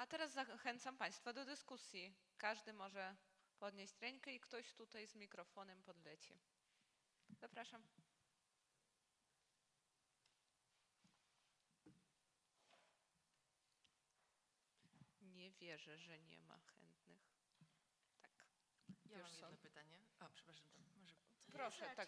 A teraz zachęcam Państwa do dyskusji. Każdy może podnieść rękę i ktoś tutaj z mikrofonem podleci. Zapraszam. Nie wierzę, że nie ma chętnych. Tak. Ja mam jedno pytanie. O, przepraszam, to może... Proszę, tak.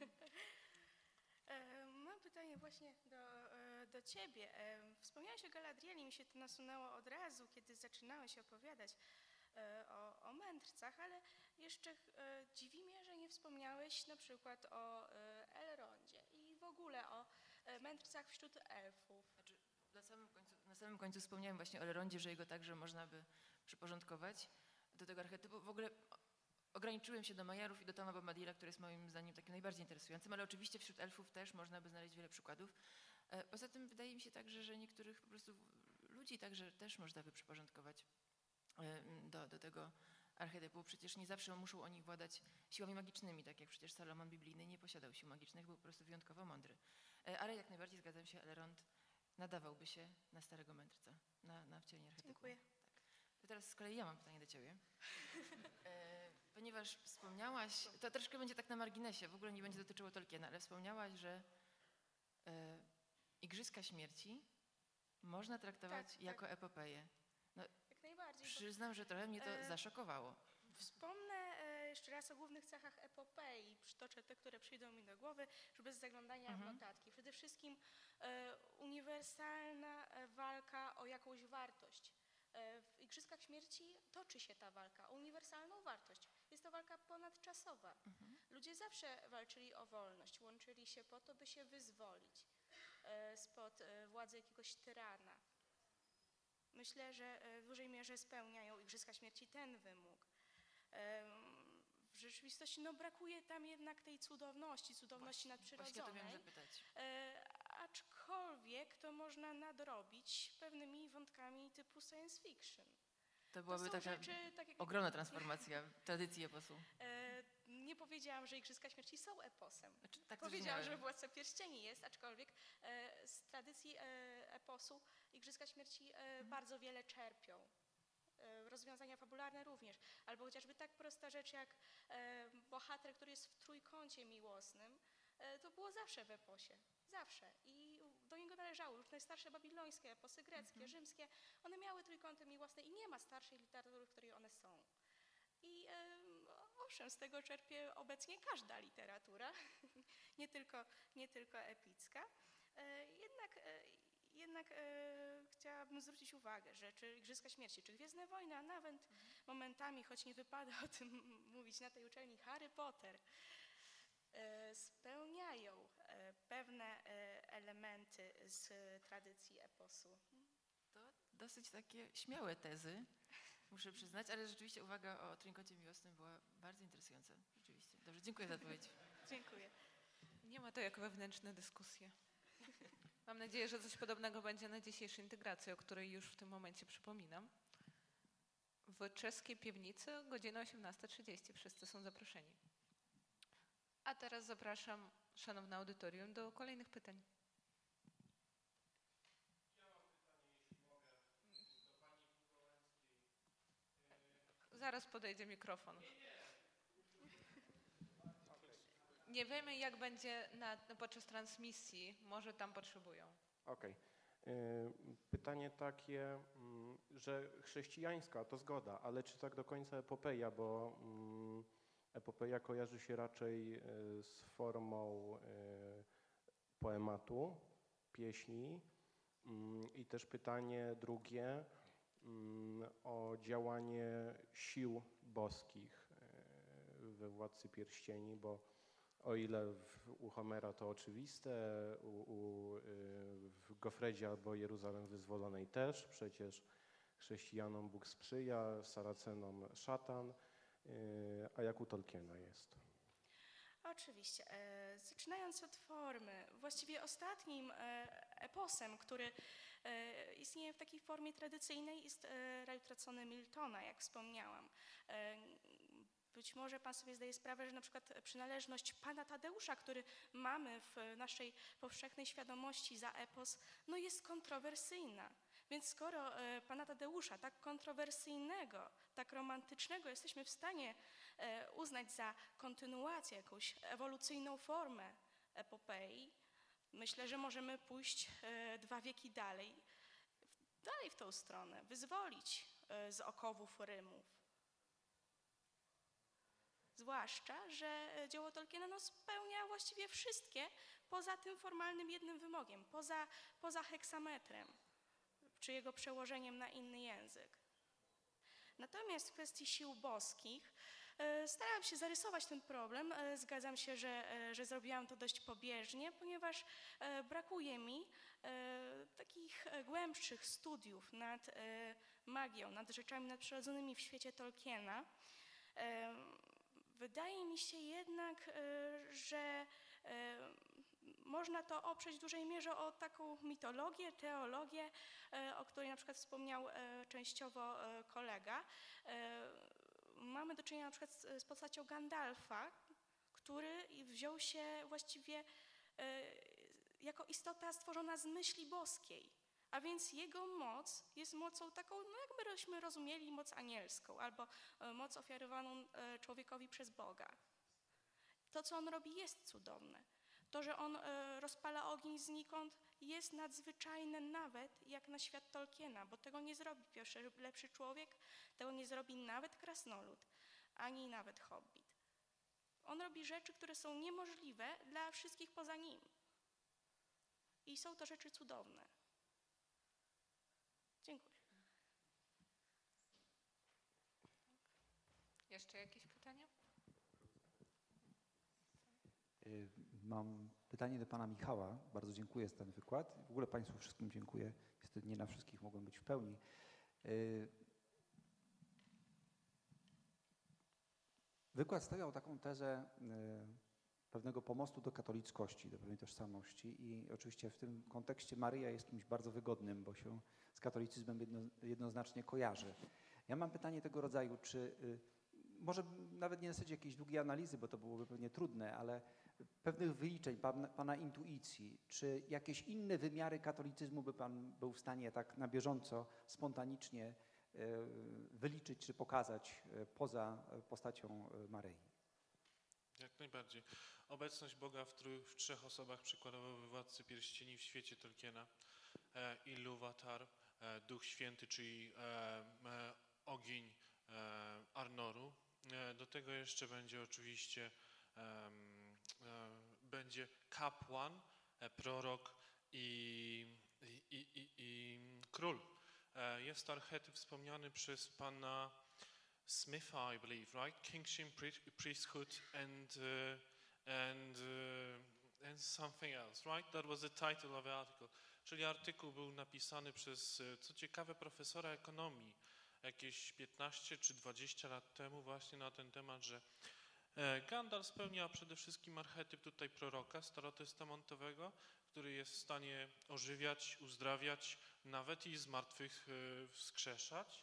Mam pytanie właśnie do Ciebie. Wspomniałeś o Galadrieli, mi się to nasunęło od razu, kiedy zaczynałeś opowiadać o mędrcach, ale jeszcze dziwi mnie, że nie wspomniałeś na przykład o Elrondzie i w ogóle o mędrcach wśród elfów. Znaczy, na samym końcu wspomniałem właśnie o Elrondzie, że jego także można by przyporządkować do tego archetypu. W ogóle ograniczyłem się do Majarów i do Toma Bombadila, który jest moim zdaniem takim najbardziej interesującym, ale oczywiście wśród elfów też można by znaleźć wiele przykładów. Poza tym wydaje mi się także, że niektórych po prostu ludzi także też można by przyporządkować do tego archetypu. Przecież nie zawsze muszą oni władać siłami magicznymi, tak jak przecież Salomon biblijny nie posiadał sił magicznych, był po prostu wyjątkowo mądry. Ale jak najbardziej zgadzam się, Elrond nadawałby się na starego mędrca, na wcielenie archetypu. Dziękuję. Tak. To teraz z kolei ja mam pytanie do Ciebie. Ponieważ wspomniałaś, to troszkę będzie tak na marginesie, w ogóle nie będzie dotyczyło Tolkiena, ale wspomniałaś, że Igrzyska Śmierci można traktować Tak, jako tak. epopeję. No, Jak najbardziej. przyznam, że trochę mnie to zaszokowało. Wspomnę jeszcze raz o głównych cechach epopei. Przytoczę te, które przyjdą mi do głowy, już bez zaglądania w notatki. Przede wszystkim uniwersalna walka o jakąś wartość. W Igrzyskach Śmierci toczy się ta walka o uniwersalną wartość. Jest to walka ponadczasowa. Ludzie zawsze walczyli o wolność, łączyli się po to, by się wyzwolić spod władzy jakiegoś tyrana. Myślę, że w dużej mierze spełniają Igrzyska Śmierci ten wymóg. W rzeczywistości brakuje tam jednak tej cudowności nadprzyrodzonej. Właśnie to miałem zapytać. Aczkolwiek to można nadrobić pewnymi wątkami typu science fiction. To byłaby taka jak ogromna transformacja tradycji eposu. nie powiedziałam, że Igrzyska Śmierci są eposem. Znaczy, tak Powiedziałam, że Władca Pierścieni jest, aczkolwiek z tradycji eposu Igrzyska Śmierci bardzo wiele czerpią. Rozwiązania fabularne również. Albo chociażby tak prosta rzecz jak bohater, który jest w trójkącie miłosnym. To było zawsze w eposie. Zawsze. I do niego należały już najstarsze babilońskie eposy greckie, rzymskie. One miały trójkąty miłosne i nie ma starszej literatury, w której one są. I owszem, z tego czerpie obecnie każda literatura, nie tylko epicka. Jednak chciałabym zwrócić uwagę, że czy Igrzyska Śmierci, czy Gwiezdne Wojny, a nawet momentami, choć nie wypada o tym mówić na tej uczelni, Harry Potter, spełniają pewne elementy z tradycji eposu. To dosyć takie śmiałe tezy, muszę przyznać, ale rzeczywiście uwaga o trójkącie miłosnym była bardzo interesująca. Rzeczywiście. Dobrze, dziękuję za odpowiedź. Dziękuję. Nie ma to jak wewnętrzne dyskusje. Mam nadzieję, że coś podobnego będzie na dzisiejszej integracji, o której już w tym momencie przypominam. W czeskiej piwnicy godzina 18:30. Wszyscy są zaproszeni. A teraz zapraszam szanowne audytorium do kolejnych pytań. Ja mam pytanie, jeśli mogę, do pani Bugołęckiej. Zaraz podejdzie mikrofon. Nie wiemy, jak będzie podczas transmisji. Może tam potrzebują. Okej. Pytanie takie, że chrześcijańska to zgoda, ale czy tak do końca epopeja, bo epopeja kojarzy się raczej z formą poematu, pieśni i też pytanie drugie o działanie sił boskich we Władcy Pierścieni, bo o ile u Homera to oczywiste, w Gofredzie albo Jeruzalem Wyzwolonej też, przecież chrześcijanom Bóg sprzyja, Saracenom szatan, a jak u Tolkiena jest? Oczywiście. Zaczynając od formy, właściwie ostatnim eposem, który istnieje w takiej formie tradycyjnej, jest Raj utracony Miltona, jak wspomniałam. Być może Pan sobie zdaje sprawę, że na przykład przynależność Pana Tadeusza, który mamy w naszej powszechnej świadomości za epos, jest kontrowersyjna. Więc skoro pana Tadeusza, tak kontrowersyjnego, tak romantycznego, jesteśmy w stanie uznać za kontynuację, jakąś ewolucyjną formę epopei, myślę, że możemy pójść 2 wieki dalej w tą stronę, wyzwolić z okowów Rymów. Zwłaszcza, że dzieło Tolkiena spełnia właściwie wszystkie, poza tym formalnym jednym wymogiem, poza heksametrem, czy jego przełożeniem na inny język. Natomiast w kwestii sił boskich starałam się zarysować ten problem. Zgadzam się, że zrobiłam to dość pobieżnie, ponieważ brakuje mi takich głębszych studiów nad magią, nad rzeczami nadprzyrodzonymi w świecie Tolkiena. Wydaje mi się jednak, że można to oprzeć w dużej mierze o taką mitologię, teologię, o której na przykład wspomniał częściowo kolega. Mamy do czynienia na przykład z postacią Gandalfa, który wziął się właściwie jako istota stworzona z myśli boskiej, a więc jego moc jest mocą taką, no jakbyśmy rozumieli moc anielską albo moc ofiarowaną człowiekowi przez Boga. To, co on robi, jest cudowne. To, że on rozpala ogień znikąd, jest nadzwyczajne nawet jak na świat Tolkiena, bo tego nie zrobi pierwszy lepszy człowiek, tego nie zrobi nawet krasnolud, ani nawet hobbit. On robi rzeczy, które są niemożliwe dla wszystkich poza nim. I są to rzeczy cudowne. Dziękuję. Jeszcze jakieś pytania? Mam pytanie do pana Michała. Bardzo dziękuję za ten wykład. W ogóle państwu wszystkim dziękuję. Niestety nie na wszystkich mogłem być w pełni. Wykład stawiał taką tezę pewnego pomostu do katolickości, do pewnej tożsamości i oczywiście w tym kontekście Maryja jest kimś bardzo wygodnym, bo się z katolicyzmem jednoznacznie kojarzy. Ja mam pytanie tego rodzaju, czy może nawet nie na zasadzie jakiejś długiej analizy, bo to byłoby pewnie trudne, ale pewnych wyliczeń, pana intuicji, czy jakieś inne wymiary katolicyzmu by pan był w stanie tak na bieżąco, spontanicznie wyliczyć czy pokazać poza postacią Maryi? Jak najbardziej. Obecność Boga w 3 osobach, przykładowo w Władcy Pierścieni w świecie Tolkiena, Ilúvatar, Duch Święty, czyli ogień Arnoru. Do tego jeszcze będzie oczywiście będzie kapłan, prorok i król. Jest to archetyp wspomniany przez pana Smitha, I believe, right? Kingship, priesthood, and something else, right? That was the title of the article. Czyli artykuł był napisany przez, co ciekawe, profesora ekonomii jakieś 15 czy 20 lat temu właśnie na ten temat, że Gandalf spełnia przede wszystkim archetyp tutaj proroka starotestamentowego, który jest w stanie ożywiać, uzdrawiać, nawet i z martwych wskrzeszać.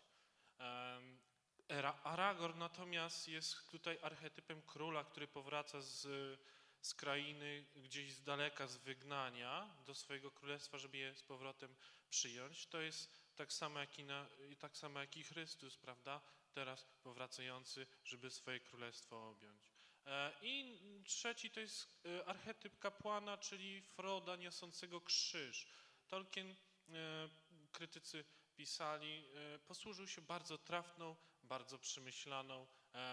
Aragorn natomiast jest tutaj archetypem króla, który powraca z krainy gdzieś z daleka, z wygnania do swojego królestwa, żeby je z powrotem przyjąć. To jest tak samo jak i Chrystus, prawda? Teraz powracający, żeby swoje królestwo objąć. I trzeci to jest archetyp kapłana, czyli Froda niosącego krzyż. Tolkien, krytycy pisali, posłużył się bardzo trafną, bardzo przemyślaną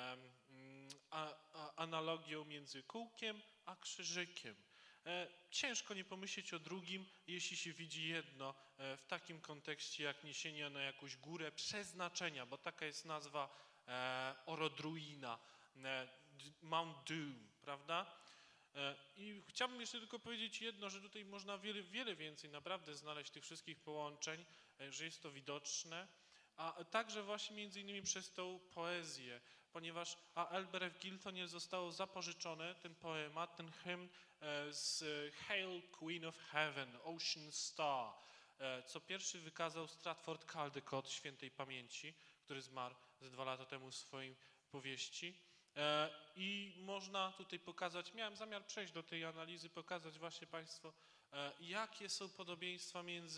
analogią między kółkiem a krzyżykiem. Ciężko nie pomyśleć o drugim, jeśli się widzi jedno w takim kontekście jak niesienie na jakąś górę przeznaczenia, bo taka jest nazwa Orodruina, Mount Doom, prawda? I chciałbym jeszcze tylko powiedzieć jedno, że tutaj można wiele więcej naprawdę znaleźć tych wszystkich połączeń, że jest to widoczne, a także właśnie między innymi przez tą poezję, ponieważ Elbereth Giltonie zostało zapożyczone ten poemat, ten hymn z Hail Queen of Heaven, Ocean Star, co pierwszy wykazał Stratford Caldecott świętej pamięci, który zmarł ze 2 lata temu w swojej powieści. I można tutaj pokazać, miałem zamiar przejść do tej analizy, pokazać właśnie państwu, jakie są podobieństwa między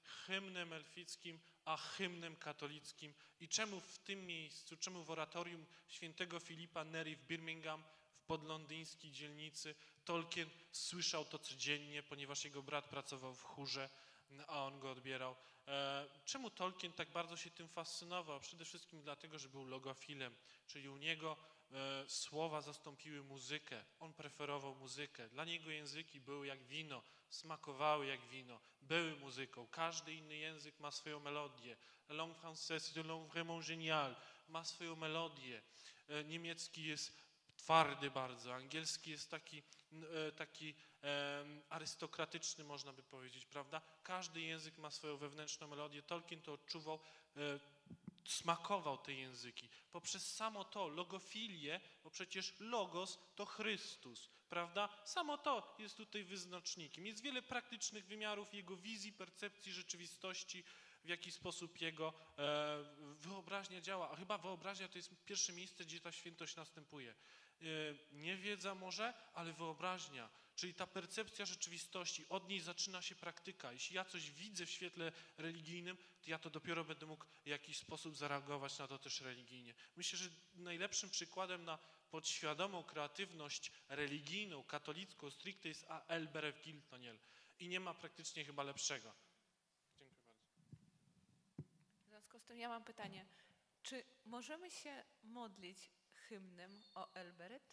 hymnem elfickim, a hymnem katolickim i czemu w tym miejscu, czemu w oratorium świętego Filipa Neri w Birmingham, w podlondyńskiej dzielnicy, Tolkien słyszał to codziennie, ponieważ jego brat pracował w chórze, a on go odbierał. Czemu Tolkien tak bardzo się tym fascynował? Przede wszystkim dlatego, że był logofilem, czyli u niego słowa zastąpiły muzykę. On preferował muzykę. Dla niego języki były jak wino, smakowały jak wino, były muzyką. Każdy inny język ma swoją melodię. La langue française, c'est une langue vraiment géniale. Ma swoją melodię. Niemiecki jest twardy bardzo, angielski jest taki arystokratyczny, można by powiedzieć, prawda? Każdy język ma swoją wewnętrzną melodię. Tolkien to odczuwał, smakował te języki. Poprzez samo to, logofilię, bo przecież logos to Chrystus, prawda? Samo to jest tutaj wyznacznikiem. Jest wiele praktycznych wymiarów jego wizji, percepcji rzeczywistości, w jaki sposób jego wyobraźnia działa. A chyba wyobraźnia to jest pierwsze miejsce, gdzie ta świętość następuje. Nie wiedza może, ale wyobraźnia, czyli ta percepcja rzeczywistości, od niej zaczyna się praktyka. Jeśli ja coś widzę w świetle religijnym, to ja to dopiero będę mógł w jakiś sposób zareagować na to też religijnie. Myślę, że najlepszym przykładem na podświadomą kreatywność religijną, katolicką, stricte jest A.L. Berewkil-Toniel i nie ma praktycznie chyba lepszego. Dziękuję bardzo. W związku z tym ja mam pytanie. Czy możemy się modlić hymnem o Elberet?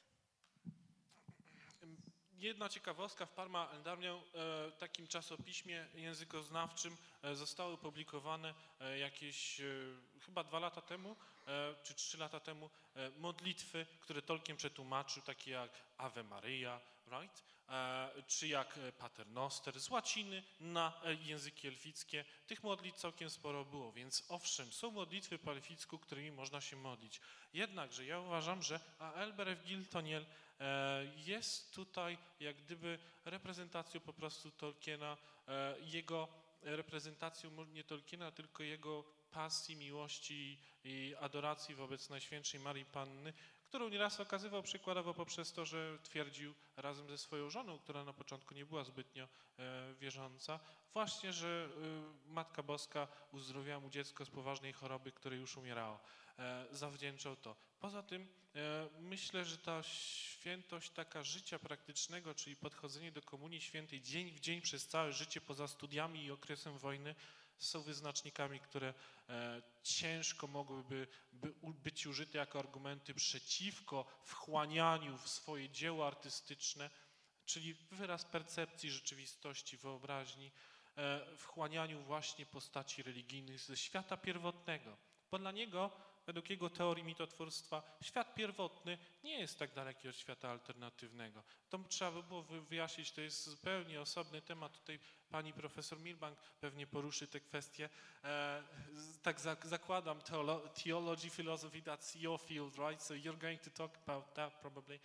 Jedna ciekawostka, w Parma Eldarnią, takim czasopiśmie językoznawczym zostały opublikowane jakieś chyba 2 lata temu, czy 3 lata temu modlitwy, które Tolkien przetłumaczył, takie jak Ave Maria, right? Czy jak Pater Noster z łaciny na języki elfickie. Tych modlitw całkiem sporo było, więc owszem, są modlitwy po elficku, którymi można się modlić. Jednakże ja uważam, że A.L. Berewkil-Toniel jest tutaj jak gdyby reprezentacją po prostu Tolkiena, jego reprezentacją nie Tolkiena, tylko jego pasji, miłości i adoracji wobec Najświętszej Marii Panny, którą nieraz okazywał przykładowo poprzez to, że twierdził razem ze swoją żoną, która na początku nie była zbytnio wierząca, właśnie, że Matka Boska uzdrowiła mu dziecko z poważnej choroby, której już umierało. Zawdzięczał to. Poza tym myślę, że ta świętość taka życia praktycznego, czyli podchodzenie do Komunii Świętej dzień w dzień przez całe życie poza studiami i okresem wojny, są wyznacznikami, które ciężko mogłyby być użyte jako argumenty przeciwko wchłanianiu w swoje dzieło artystyczne, czyli wyraz percepcji rzeczywistości, wyobraźni, wchłanianiu właśnie postaci religijnych ze świata pierwotnego. Bo dla niego, według jego teorii mitotwórstwa, świat pierwotny nie jest tak daleki od świata alternatywnego. To trzeba by było wyjaśnić, to jest zupełnie osobny temat. Tutaj pani profesor Milbank pewnie poruszy te kwestie. Tak zakładam, theology, philosophy, that's your field, right? So you're going to talk about that probably.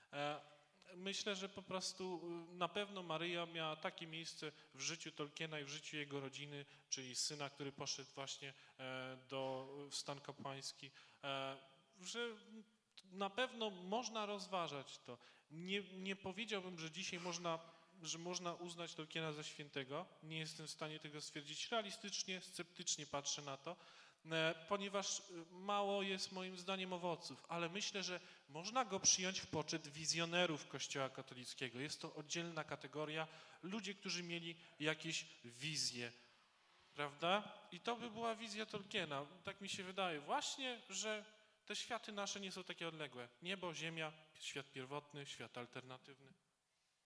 Myślę, że po prostu na pewno Maryja miała takie miejsce w życiu Tolkiena i w życiu jego rodziny, czyli syna, który poszedł właśnie w stan kapłański, że na pewno można rozważać to. Nie powiedziałbym, że dzisiaj można uznać Tolkiena za świętego. Nie jestem w stanie tego stwierdzić realistycznie, sceptycznie patrzę na to, ponieważ mało jest moim zdaniem owoców, ale myślę, że można go przyjąć w poczet wizjonerów Kościoła katolickiego. Jest to oddzielna kategoria, ludzie, którzy mieli jakieś wizje, prawda? I to by była wizja Tolkiena. Tak mi się wydaje. Właśnie, że te światy nasze nie są takie odległe. Niebo, ziemia, świat pierwotny, świat alternatywny.